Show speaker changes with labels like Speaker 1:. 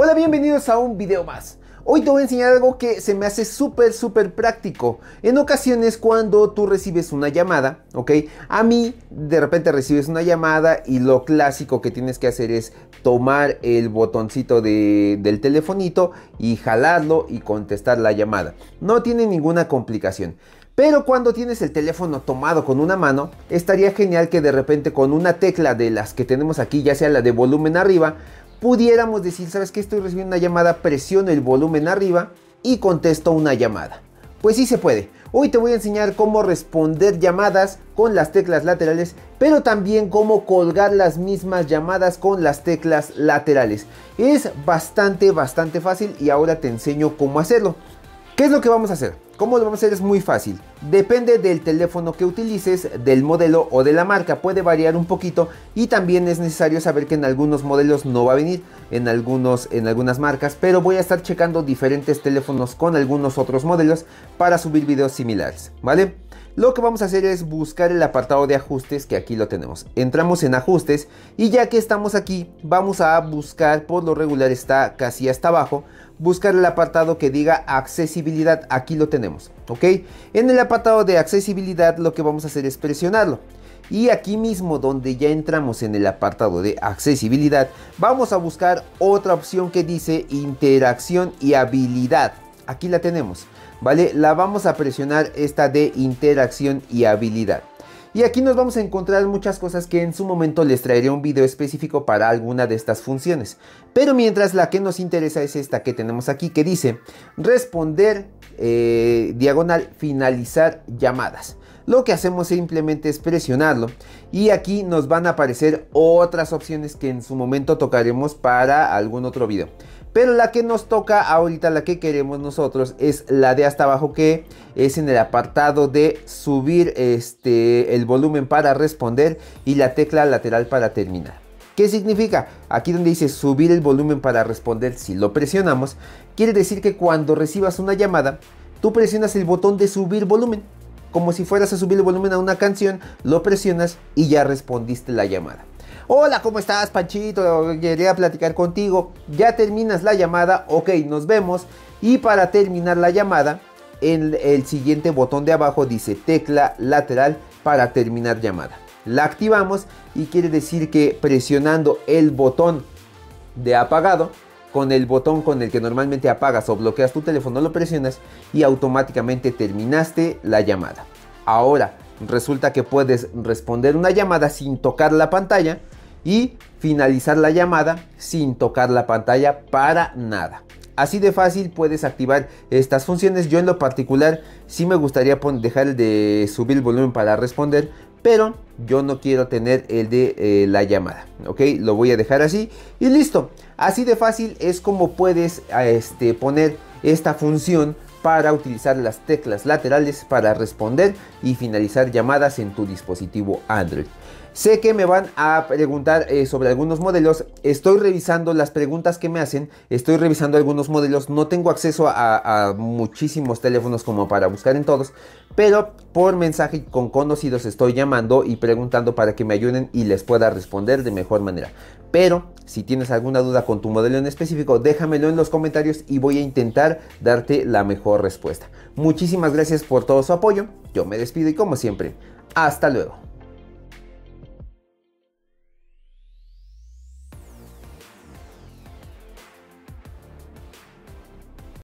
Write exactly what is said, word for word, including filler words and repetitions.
Speaker 1: Hola, bienvenidos a un video más. Hoy te voy a enseñar algo que se me hace súper súper práctico. En ocasiones cuando tú recibes una llamada, ¿ok? A mí de repente recibes una llamada y lo clásico que tienes que hacer es tomar el botoncito de, del telefonito y jalarlo y contestar la llamada. No tiene ninguna complicación. Pero cuando tienes el teléfono tomado con una mano, estaría genial que de repente con una tecla de las que tenemos aquí, ya sea la de volumen arriba, pudiéramos decir, ¿sabes qué? Estoy recibiendo una llamada, presiono el volumen arriba y contesto una llamada. Pues sí se puede. Hoy te voy a enseñar cómo responder llamadas con las teclas laterales, pero también cómo colgar las mismas llamadas con las teclas laterales. Es bastante, bastante fácil y ahora te enseño cómo hacerlo. ¿Qué es lo que vamos a hacer? ¿Cómo lo vamos a hacer? Es muy fácil. Depende del teléfono que utilices, del modelo o de la marca. Puede variar un poquito y también es necesario saber que en algunos modelos no va a venir, en, algunos, en algunas marcas. Pero voy a estar checando diferentes teléfonos con algunos otros modelos para subir videos similares, ¿vale? Lo que vamos a hacer es buscar el apartado de ajustes, que aquí lo tenemos. Entramos en ajustes y ya que estamos aquí, vamos a buscar, por lo regular está casi hasta abajo, buscar el apartado que diga accesibilidad. Aquí lo tenemos, ¿ok? En el apartado de accesibilidad lo que vamos a hacer es presionarlo. Y aquí mismo donde ya entramos en el apartado de accesibilidad, vamos a buscar otra opción que dice interacción y habilidad. Aquí la tenemos, ¿vale? La vamos a presionar, esta de interacción y habilidad. Y aquí nos vamos a encontrar muchas cosas que en su momento les traeré un video específico para alguna de estas funciones. Pero mientras, la que nos interesa es esta que tenemos aquí, que dice responder, eh, diagonal, finalizar llamadas. Lo que hacemos simplemente es presionarlo y aquí nos van a aparecer otras opciones que en su momento tocaremos para algún otro video. Pero la que nos toca ahorita, la que queremos nosotros, es la de hasta abajo, que es en el apartado de subir este, el volumen para responder y la tecla lateral para terminar. ¿Qué significa? Aquí donde dice subir el volumen para responder, si lo presionamos, quiere decir que cuando recibas una llamada, tú presionas el botón de subir volumen. Como si fueras a subir el volumen a una canción, lo presionas y ya respondiste la llamada. Hola, ¿cómo estás, Panchito? Quería platicar contigo. Ya terminas la llamada, ok, nos vemos. Y para terminar la llamada, en el siguiente botón de abajo dice tecla lateral para terminar llamada. La activamos y quiere decir que presionando el botón de apagado, con el botón con el que normalmente apagas o bloqueas tu teléfono, lo presionas y automáticamente terminaste la llamada. Ahora, resulta que puedes responder una llamada sin tocar la pantalla y finalizar la llamada sin tocar la pantalla para nada. Así de fácil puedes activar estas funciones. Yo en lo particular sí me gustaría dejar el de subir el volumen para responder, pero yo no quiero tener el de eh, la llamada, ok, lo voy a dejar así y listo. Así de fácil es como puedes este, poner esta función para utilizar las teclas laterales para responder y finalizar llamadas en tu dispositivo Android. Sé que me van a preguntar eh, sobre algunos modelos. Estoy revisando las preguntas que me hacen. Estoy revisando algunos modelos. No tengo acceso a, a muchísimos teléfonos como para buscar en todos. Pero por mensaje con conocidos estoy llamando y preguntando para que me ayuden y les pueda responder de mejor manera. Pero si tienes alguna duda con tu modelo en específico, déjamelo en los comentarios y voy a intentar darte la mejor respuesta. Muchísimas gracias por todo su apoyo. Yo me despido y como siempre, hasta luego.